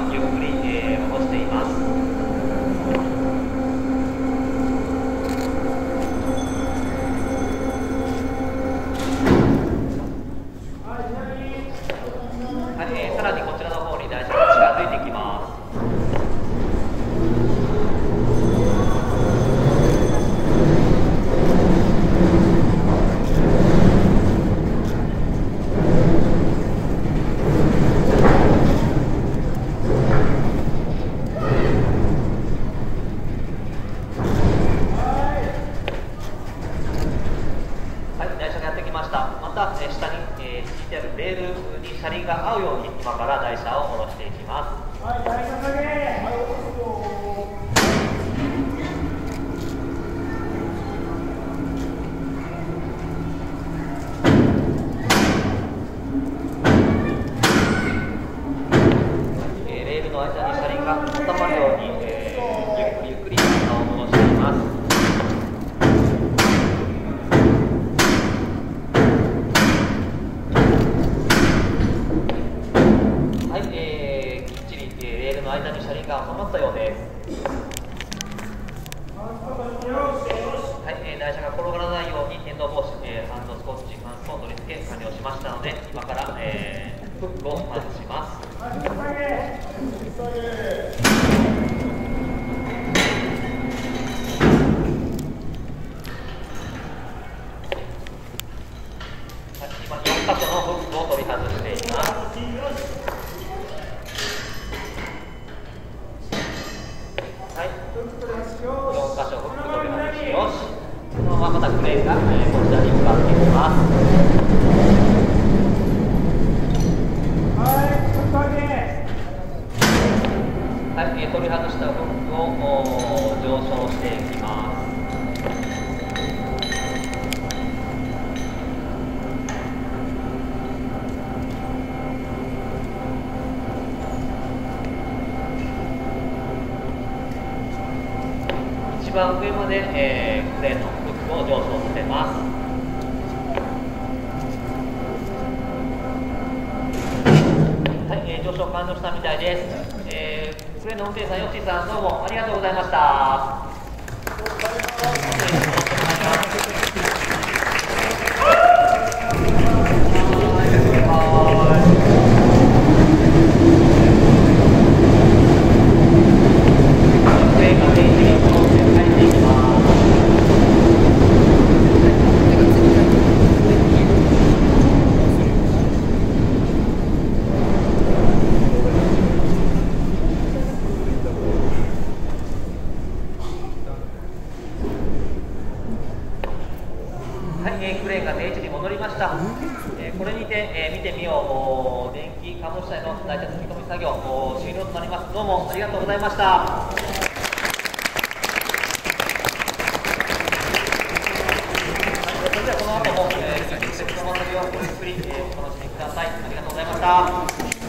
がゆっくり、下ろしています。さらにこちらの方に台車が近づいてきます。はい、台車がやってきました。また、下に、引いてあるレールに車輪が合うように今から台車を下ろしていきます。 はい、台車下げ。はい、下ろすよ。 レールの間に車輪が固まるように、ゆっくり車を戻しています。はい、きっちり、レールの間に車輪が収まったようです。はい、台車が転がらないように転倒防止、ハンドスコッチ、ハンスを取り付け完了しましたので、今から、フックを外します。今4箇所のフックを取り外しています。はい、4箇所フック取り外しよし。このまままたクレーンが、こちらに向かっていきます。はい、取り外したフックを上昇していきます。一番上まで、クレーンのフックを上昇させます。はい、上昇完了したみたいです。クレーンの運転手さん、ヨッシーさん、どうもありがとうございました。はい、クレーンが定位置に戻りました。これにて、見てみよう電気貨物車への台車積み込み作業終了となります。どうもありがとうございました。はい、それではこの後も、積み込みをごゆっくり、お楽しみください。ありがとうございました。